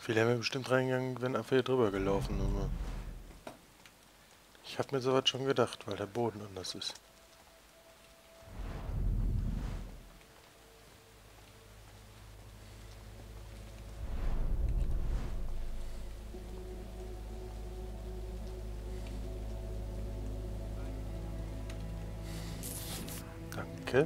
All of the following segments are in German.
Viele haben ja bestimmt reingegangen, wenn einfach hier drüber gelaufen. Aber ich habe mir sowas schon gedacht, weil der Boden anders ist. Danke.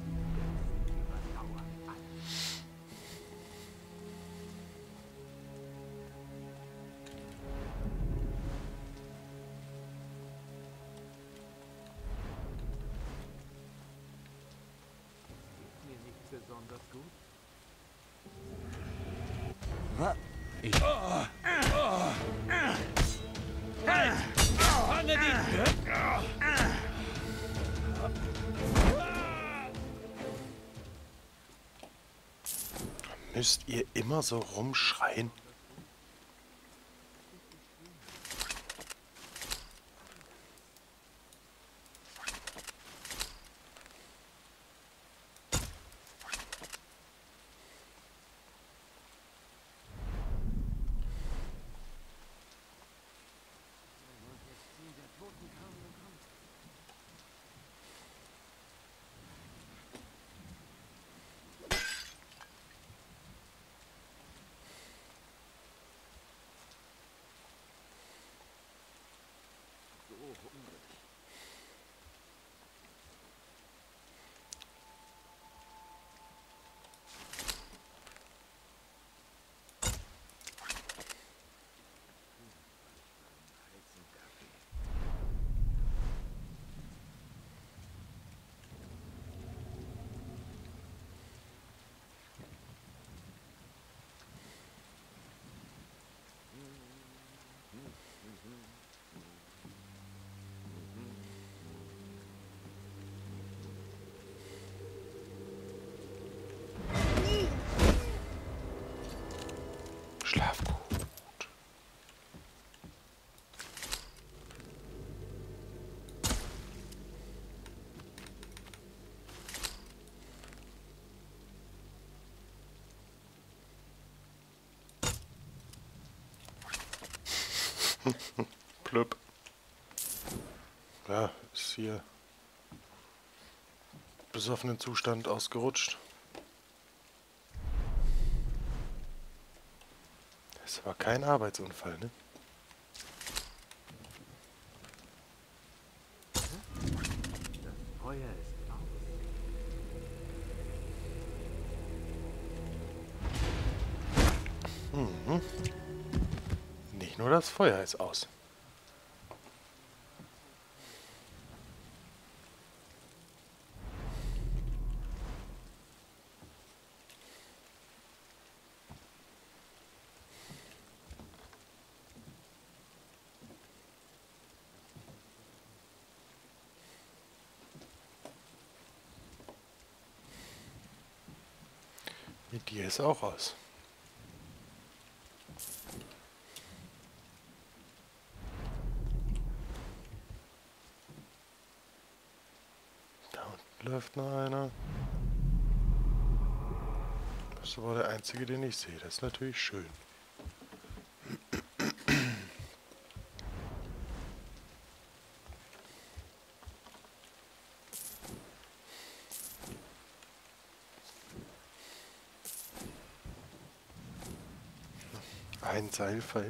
Mir nicht besonders gut. Fange die... Müsst ihr immer so rumschreien? Schlaf gut. Plöpp. Ja, ist hier besoffenen Zustand ausgerutscht. Das ist aber kein Arbeitsunfall, ne? Das Feuer ist aus. Nicht nur das Feuer ist aus. Mit dir ist auch aus. Da unten läuft noch einer. Das ist aber der einzige, den ich sehe. Das ist natürlich schön. Ein Seilpfeil.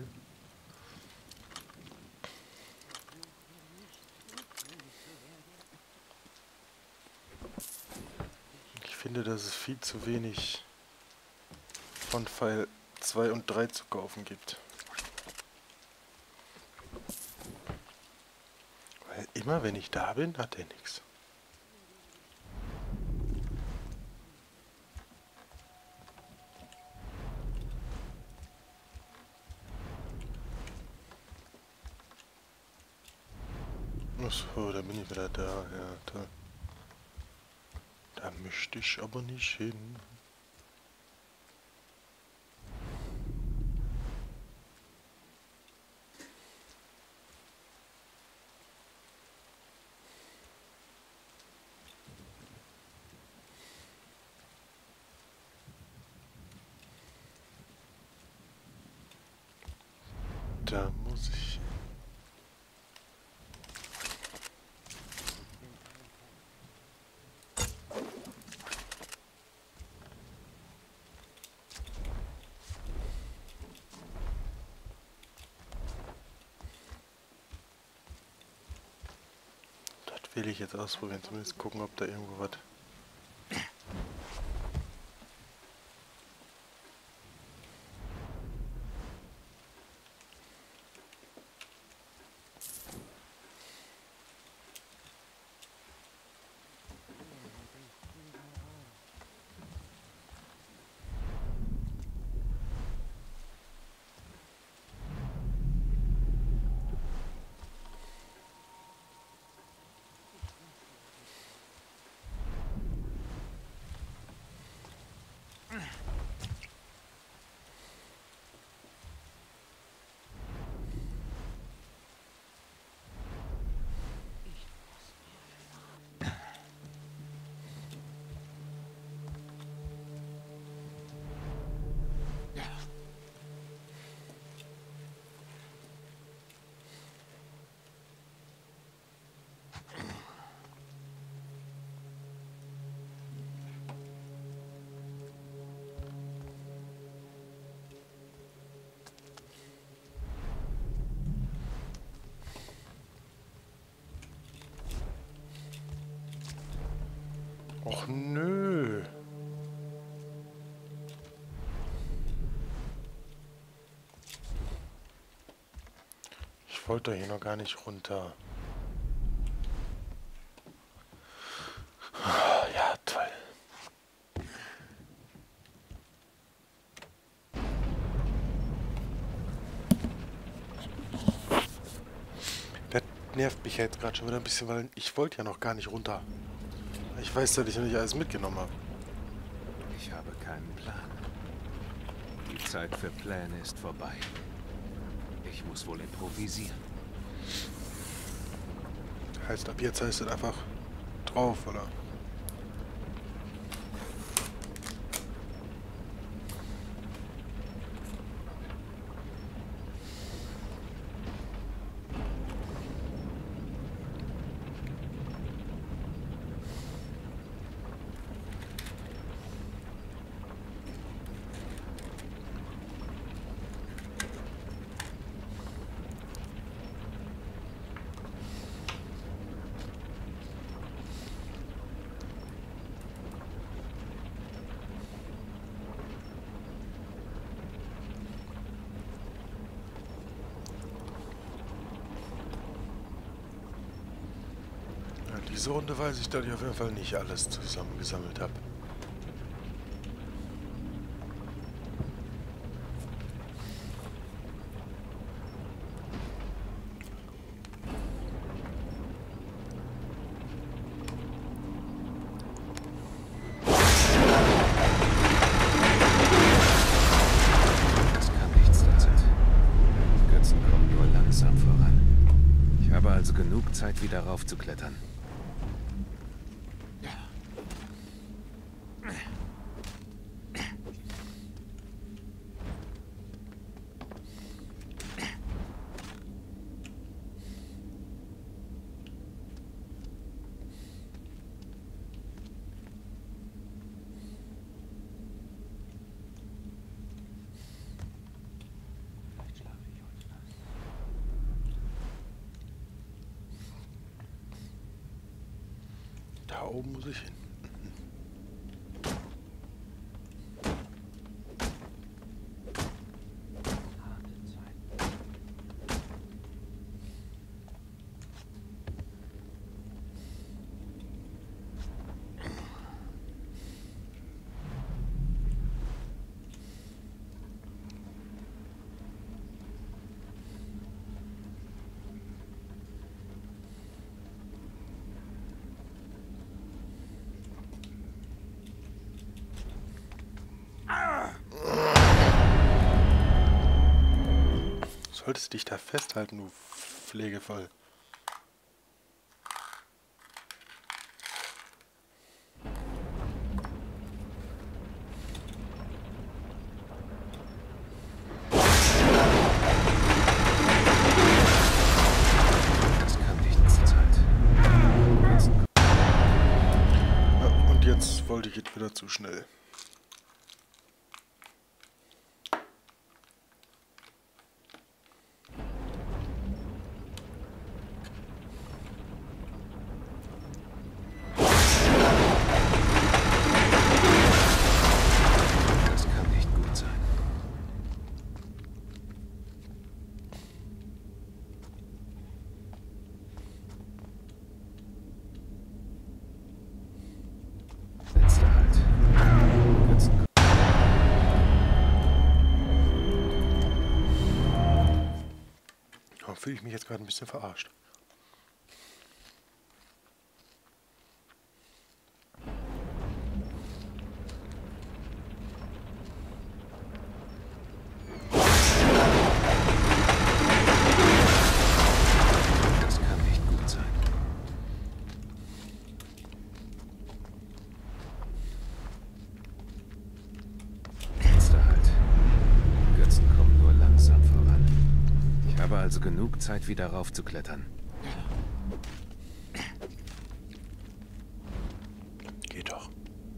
Ich finde, dass es viel zu wenig von Pfeil 2 und 3 zu kaufen gibt. Weil immer wenn ich da bin, hat er nichts. Achso, da bin ich wieder da. Ja, toll. Da möchte ich aber nicht hin. Da muss ich... Das will ich jetzt ausprobieren, zumindest gucken, ob da irgendwo was... Och nö. Ich wollte hier noch gar nicht runter. Ja, toll. Das nervt mich jetzt gerade schon wieder ein bisschen, weil ich wollte ja noch gar nicht runter. Ich weiß, dass ich noch nicht alles mitgenommen habe. Ich habe keinen Plan. Die Zeit für Pläne ist vorbei. Ich muss wohl improvisieren. Heißt, ab jetzt heißt es einfach drauf, oder? Diese Runde weiß ich, dass ich auf jeden Fall nicht alles zusammengesammelt habe. Das kann nichts, Vincent. Die Götzen kommen nur langsam voran. Ich habe also genug Zeit, wieder raufzuklettern. Da oben muss ich hin. Solltest dich da festhalten, du Pflegevoll. zu schnell. Das kann nicht gut sein. Letzter Halt. Götzen. Warum fühle ich mich jetzt gerade ein bisschen verarscht? Das kann nicht gut sein. Letzter Halt. Götzen kommen nur langsam voran. Ich habe also genug Zeit, wieder raufzuklettern. Geht doch.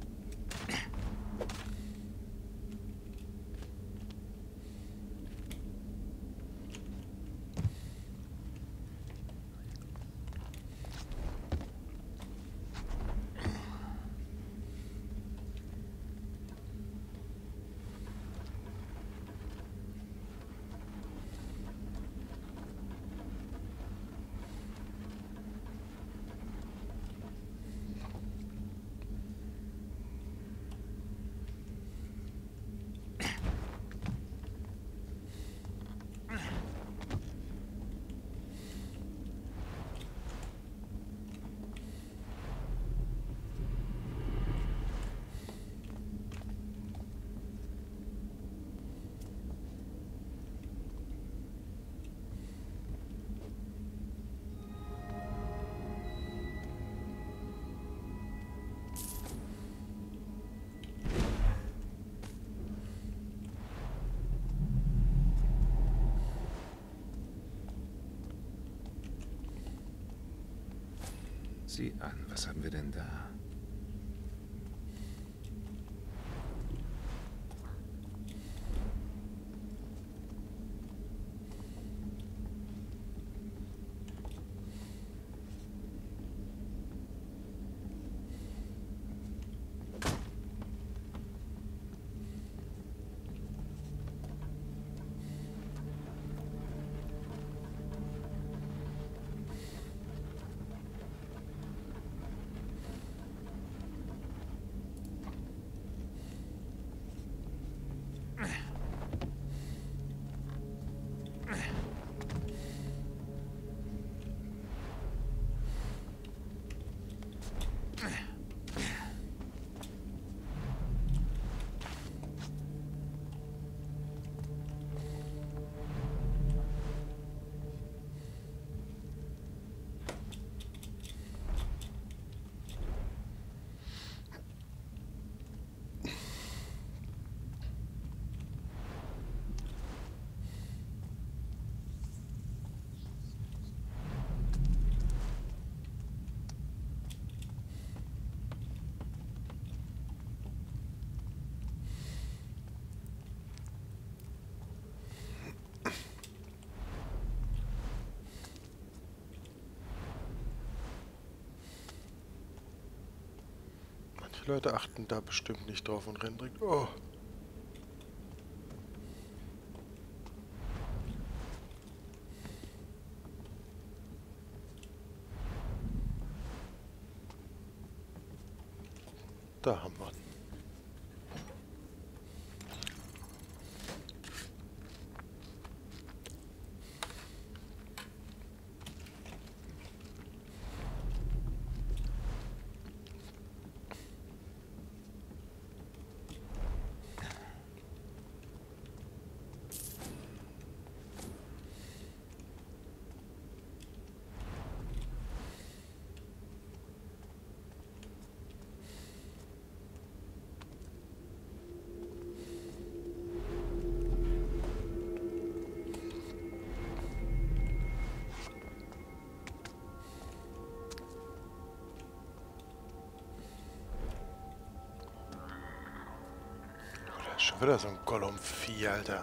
Sieh an, was haben wir denn da? Die Leute achten da bestimmt nicht drauf und rennen direkt. Oh. Da haben wir ihn. Schon wieder so ein Gollum-Vieh, Alter.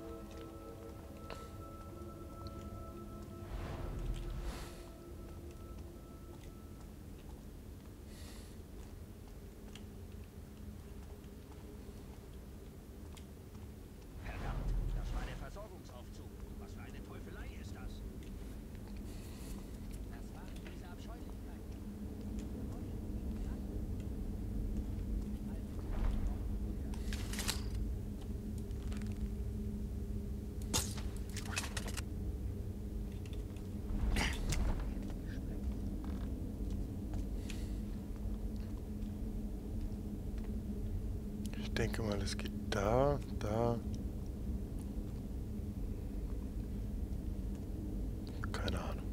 Verdammt, das war der Versorgungsaufzug. Was für eine Teufelei ist das? Das waren diese Abscheulichkeiten. Ich denke mal, es geht da, da. Keine Ahnung.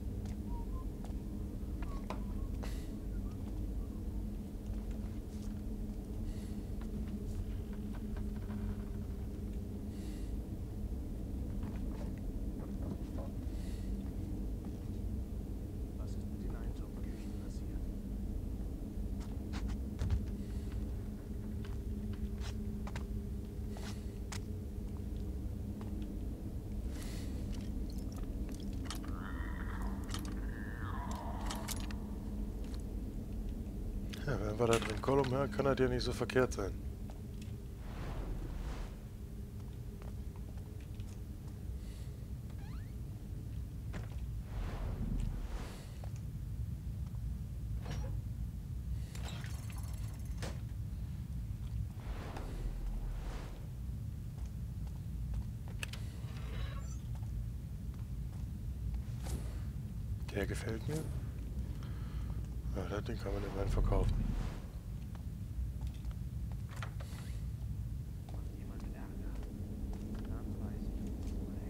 Was ist mit den Eintopfküchen passiert? Ja, wenn wir da drin Gollum hören, kann das ja nicht so verkehrt sein. Der gefällt mir. Ja, den kann man immerhin verkaufen. Macht jemand Ärger? Dann weiß ich,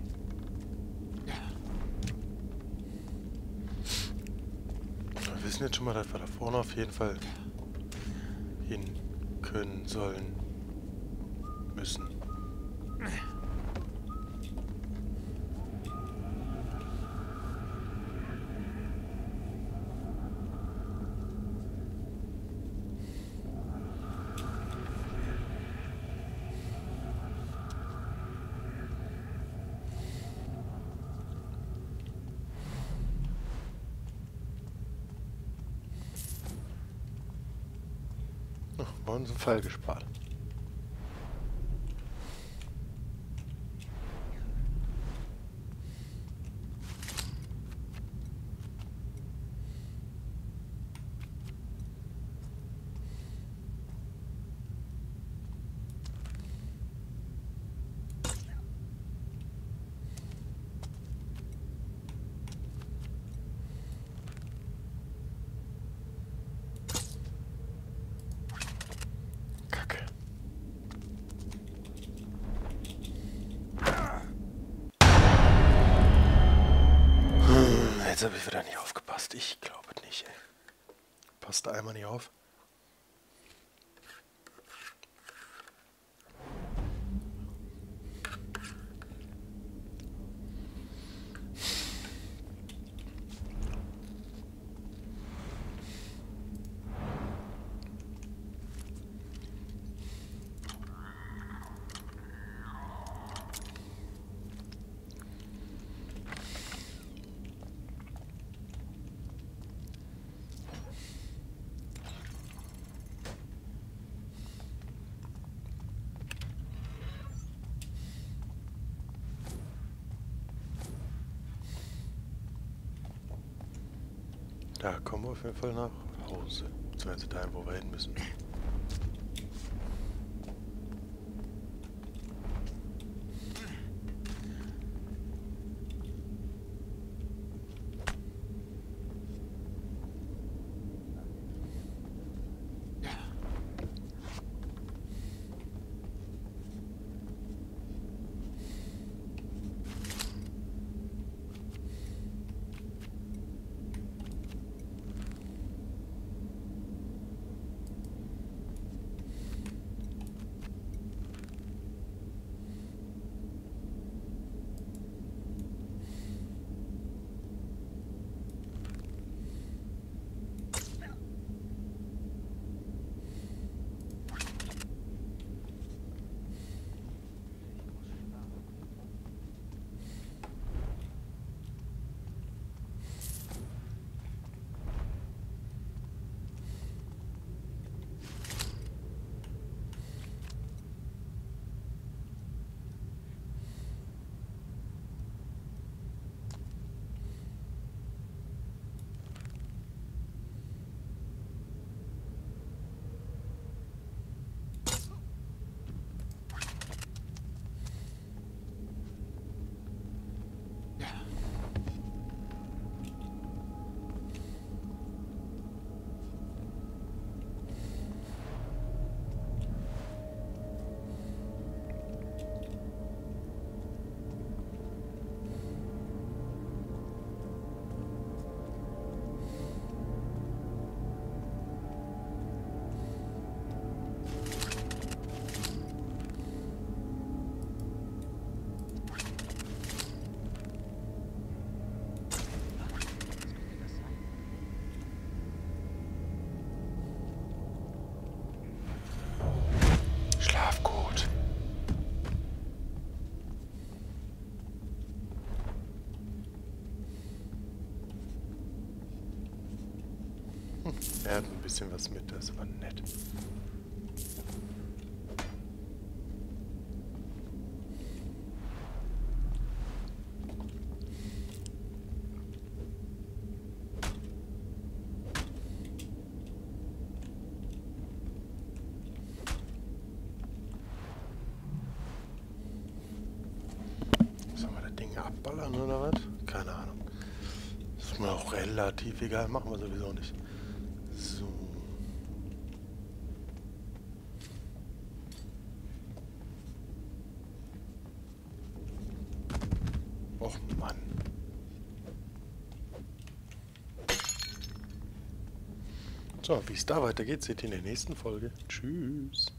wohin. Wir wissen jetzt schon mal, dass wir da vorne auf jeden Fall hin können, sollen, müssen. Ach, wir haben uns einen Pfeil gespart. Kacke. Jetzt habe ich wieder nicht aufgepasst. Ich glaube nicht, ey. Passt einmal nicht auf. Da kommen wir auf jeden Fall nach Hause. Beziehungsweise dahin, wo wir hin müssen. Er hat ein bisschen was mit, das war nett. Sollen wir das Ding abballern oder was? Keine Ahnung. Ist mir auch relativ egal, machen wir sowieso nicht. So. Och Mann. So, wie es da weitergeht, seht ihr in der nächsten Folge. Tschüss.